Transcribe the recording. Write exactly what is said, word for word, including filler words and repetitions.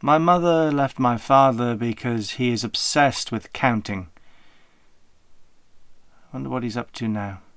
My mother left my father because he is obsessed with counting. I wonder what he's up to now.